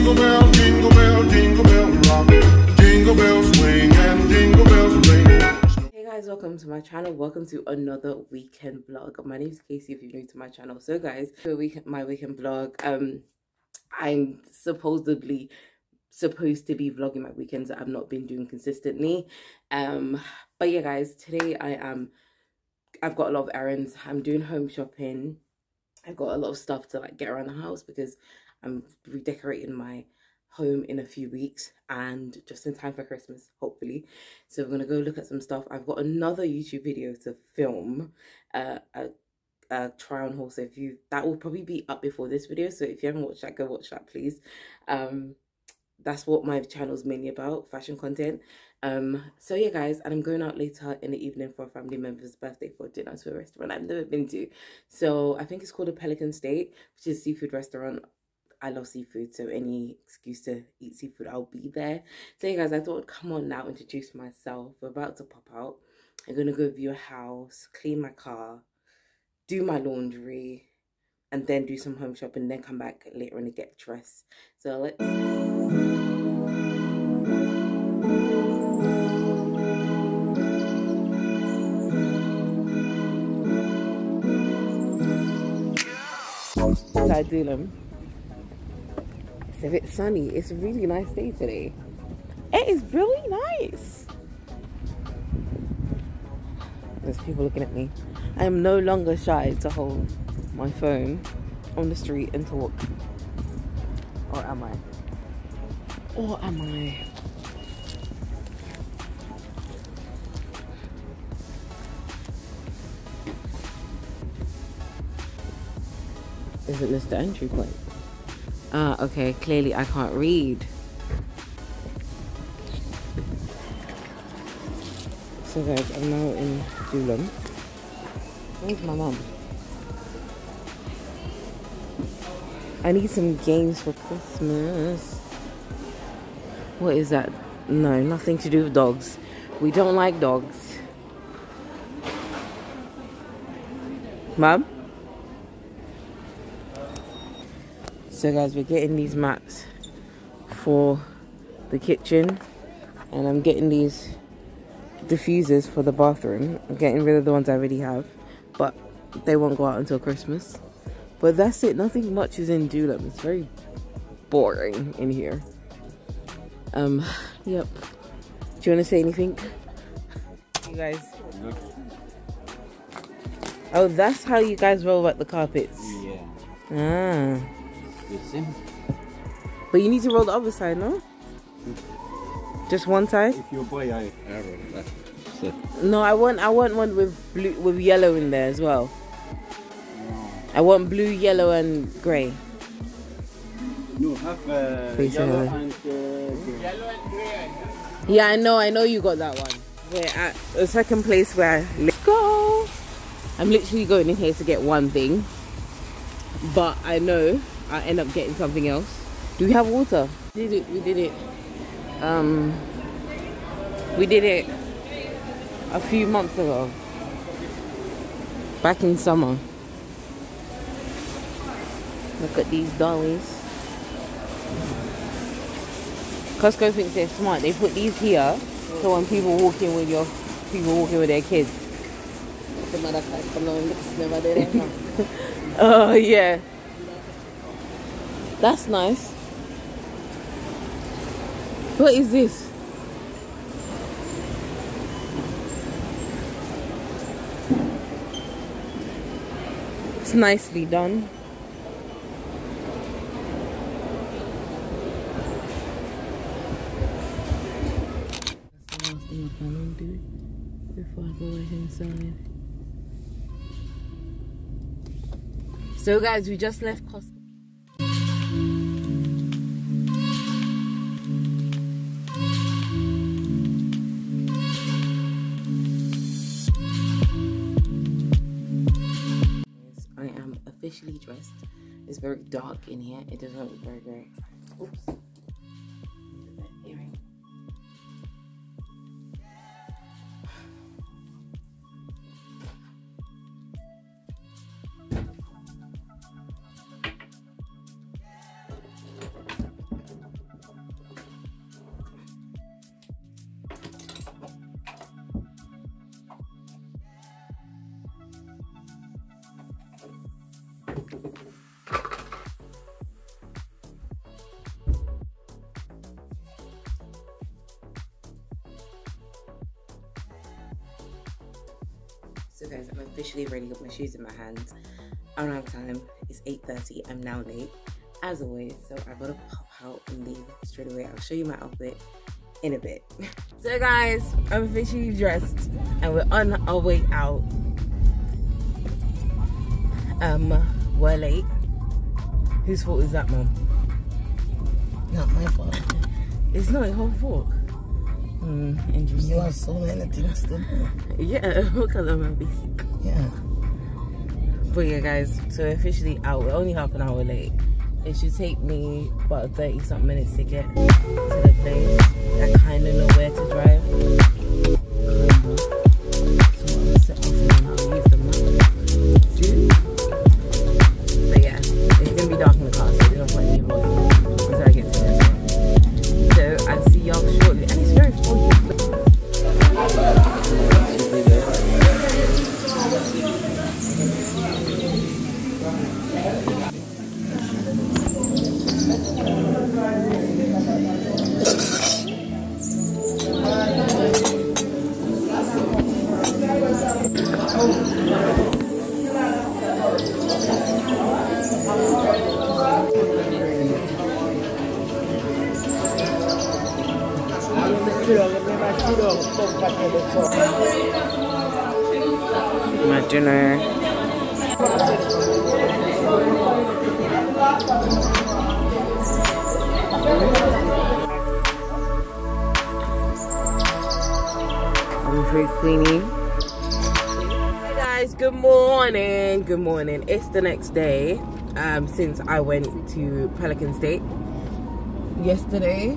Jingle bell, jingle bell rock. Jingle bells swing and jingle bells ring. Hey guys, welcome to my channel. Welcome to another weekend vlog. My name is Casey if you're new to my channel. So guys, for my weekend vlog, I'm supposedly supposed to be vlogging my weekends that I've not been doing consistently. But yeah guys, today I've got a lot of errands. I'm doing home shopping. I've got a lot of stuff to like get around the house because I'm redecorating my home in a few weeks and just in time for Christmas, hopefully. So we're gonna go look at some stuff. I've got another YouTube video to film, a try on haul. So that will probably be up before this video. So if you haven't watched that, go watch that, please. That's what my channel is mainly about, fashion content. So yeah guys, and I'm going out later in the evening for a family member's birthday for dinner to a restaurant I've never been to. So I think it's called a Pelican State, which is a seafood restaurant. I love seafood, so any excuse to eat seafood, I'll be there. So yeah guys, I thought I'd come on now, introduce myself. We're about to pop out. I'm gonna go view a house, clean my car, do my laundry, and then do some home shopping, then come back later on to get dressed. So let's... I do them. It's a bit sunny. It's a really nice day today. It is really nice. There's people looking at me. I am no longer shy to hold my phone on the street and talk. Or am I? Or am I? Isn't this the entry point? Ah, okay, clearly I can't read. So guys, I'm now in Doolham. Where's my mum? I need some games for Christmas. What is that? No, nothing to do with dogs. We don't like dogs. Mum? So guys, we're getting these mats for the kitchen, and I'm getting these diffusers for the bathroom. I'm getting rid of the ones I already have, but they won't go out until Christmas. But that's it. Nothing much is in Doolham. It's very boring in here. Yep. Do you want to say anything? You guys? No. Oh, that's how you guys roll out the carpets? Yeah. Ah. But you need to roll the other side, no? Just one side? If you buy, I roll that. So. No, I want one with blue, with yellow in there as well. No. I want blue, yellow, and grey. No, have yellow and grey. Yellow and grey. Yeah, I know you got that one. We're at the second place where let's go. I'm literally going in here to get one thing, but I know I end up getting something else. Do we have water? We did it. We did it a few months ago, back in summer. Look at these dollies. Costco thinks they're smart. They put these here so when people walk in with their kids. Oh yeah. That's nice. What is this? It's nicely done. That's the last thing I plan on doing before I go inside. So guys, we just left Costco. Officially dressed. It's very dark in here. It doesn't look very great. Oops. Earring. So guys, I'm officially ready with my shoes in my hands. I don't have time. It's 8:30. I'm now late, as always. So I gotta pop out and leave straight away. I'll show you my outfit in a bit. So guys, I'm officially dressed and we're on our way out. We're late. Whose fault is that, Mom? Not my fault. It's not your whole fault. Interesting. You have so many things to do. Yeah, because I'm a basic. Yeah. But yeah, guys, so we're officially out. We're only half an hour late. It should take me about 30-something minutes to get to the place. I kind of know where to drive. So I'll set off and then I'll use the map soon. But yeah, it's going to be dark in the car, so they don't let me avoid until I get to the restaurant. So I'll see y'all shortly. And it's very foggy. My dinner. I'm pretty Queenie. Hey guys, good morning. Good morning. It's the next day since I went to Pelican State yesterday.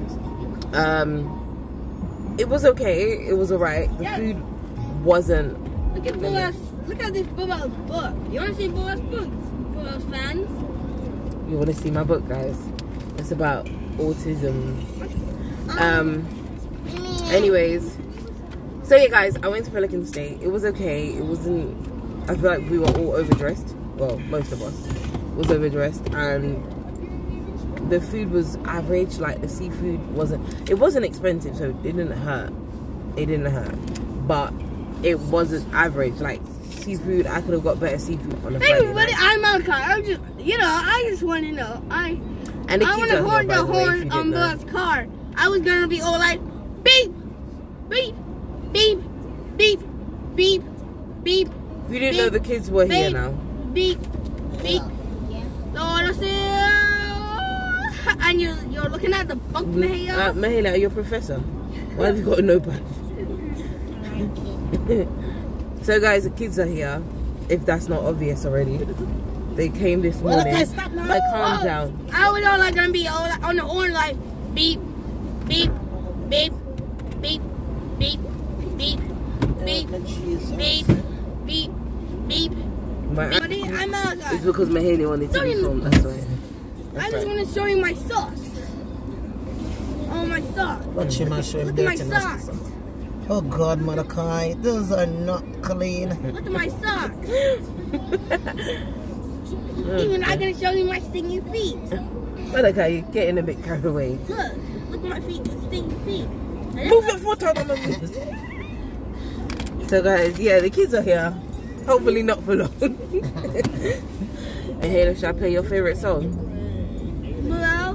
It was okay. It was alright. The food wasn't. Look at Boaz. Look at this Boaz book. You want to see Boaz books? Boaz fans? You want to see my book, guys? It's about autism. Anyways, so yeah, guys, I went to Pelican State. It was okay. It wasn't. I feel like we were all overdressed. Well, most of us was overdressed, and the food was average. Like the seafood wasn't expensive, so it didn't hurt. It didn't hurt, but it wasn't average. Like seafood, I could have got better seafood on a Friday night. Everybody, I'm out of car. I just want to know. I want to horn the horn on Boaz's car. I was gonna be all like, beep, beep, beep, beep, beep, beep. You didn't know the kids were here now. Beep, beep. And you're looking at the book, Mahela. Mahela, you're a professor. Why have you got a notepad? So guys, the kids are here. If that's not obvious already, they came this morning. Like, calm down. I was all like gonna be all like, on the horn like beep, beep, beep, beep, beep, beep, beep, beep, beep, beep. I'm out. It's because Mahela wanted to be filmed. That's why. I just want to show you my socks. Oh, my socks. But she must show him Look at my socks. Oh God, Mordecai, those are not clean. Look at my socks. Even I'm gonna show you my stinky feet. Mordecai, you're getting a bit carried away. Look at my feet, the stinky feet. Move it for time. So guys, yeah, the kids are here. Hopefully not for long. And here, should I play your favorite song? Hello?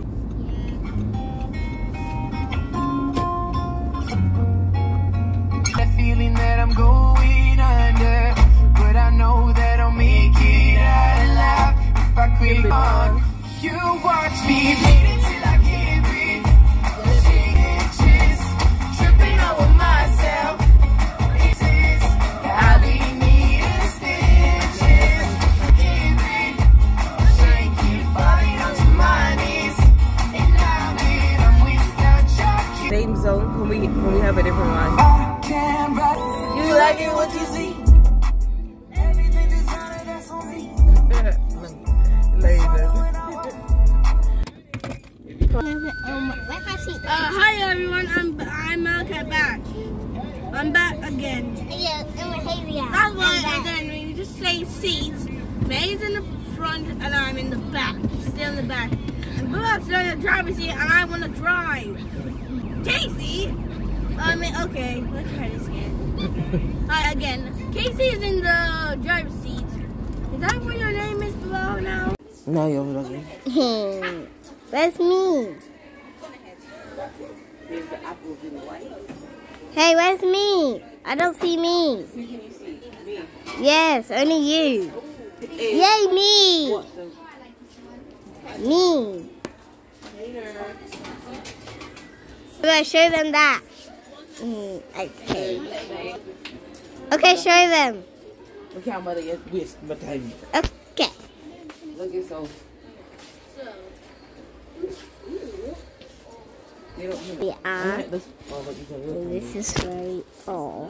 That feeling that I'm going under, but I know that I'll make it out alive if I quit on. You watch me bleeding till I can't breathe, changes, tripping over myself. It is I'll be needing stitches. I can't breathe, shaking, falling onto my knees, and I'm without your kiss. Same song. Can we have a different one? I can't write. You like it what you see. Everything designer, that's on me. Hi everyone, I'm Malachi back. I'm back again. That's why again when you just say seats, May's in the front and I'm in the back. Still in the back. And Boaz's still in the driver's seat and I want to drive. Casey? Okay, let's try this again. Alright, again. Casey is in the driver's seat. Is that what your name is below now? Now you're vlogging. Where's me? Here's the apples in white. Hey, where's me? I don't see me. Who can you see? Me. Yes, only you. Yay, me. What the? Me. Right, show them that. Okay. Okay, show them. Look how mother is waste my time. Okay. Look at so. Yeah. This is very all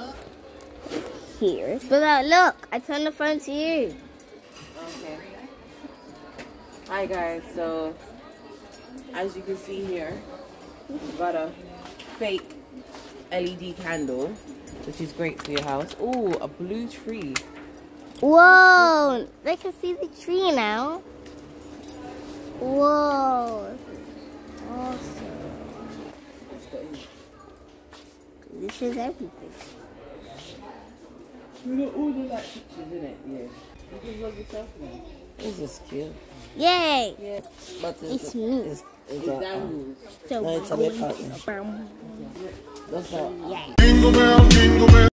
here. But look, I turned the phone to you. Okay. Hi guys, so as you can see here, we've got a fake LED candle, which is great for your house. Oh, a blue tree. Whoa, they can see the tree now. Whoa. Awesome. This is everything. We got all the like pictures in it, yeah. You can vlog yourself now. This is cute. Yay. Yeah. But It's me. It's dangles. So No, it's a bit hot. That's all. Jingle bell, jingle bell.